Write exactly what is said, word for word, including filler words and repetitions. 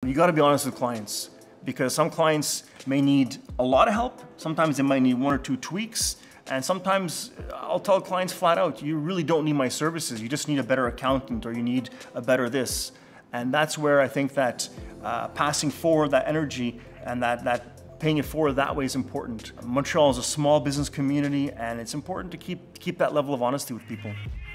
You got to be honest with clients, because some clients may need a lot of help. Sometimes they might need one or two tweaks. And sometimes I'll tell clients flat out, you really don't need my services. You just need a better accountant, or you need a better this. And that's where I think that uh, passing forward that energy and that, that paying it forward that way is important. Montreal is a small business community, and it's important to keep, keep that level of honesty with people.